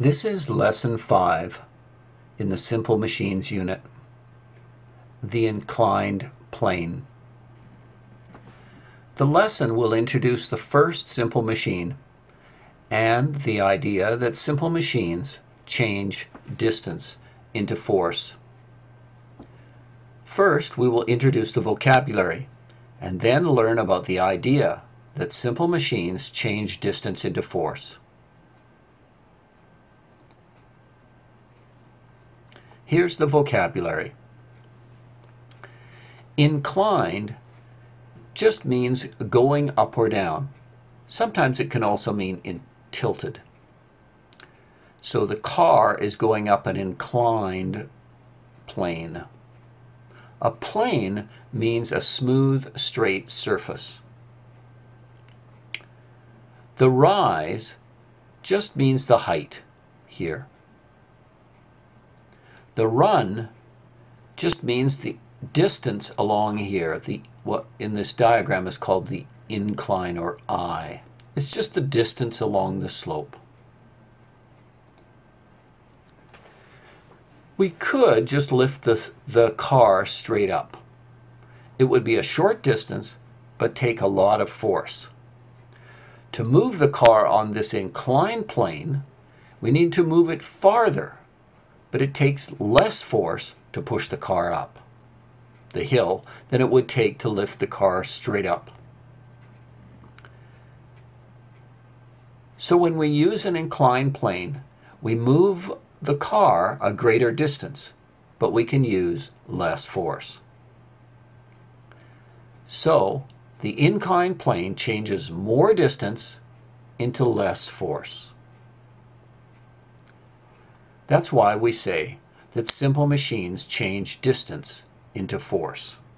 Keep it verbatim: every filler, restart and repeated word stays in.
This is Lesson five in the Simple Machines unit, the inclined plane. The lesson will introduce the first simple machine and the idea that simple machines change distance into force. First, we will introduce the vocabulary and then learn about the idea that simple machines change distance into force. Here's the vocabulary. Inclined just means going up or down. Sometimes it can also mean in tilted. So the car is going up an inclined plane. A plane means a smooth, straight surface. The rise just means the height here. The run just means the distance along here. The what in this diagram is called the incline or I. It's just the distance along the slope. We could just lift the, the car straight up. It would be a short distance, but take a lot of force. To move the car on this inclined plane, we need to move it farther, but it takes less force to push the car up the hill than it would take to lift the car straight up. So when we use an inclined plane, we move the car a greater distance, but we can use less force. So the inclined plane changes more distance into less force. That's why we say that simple machines change distance into force.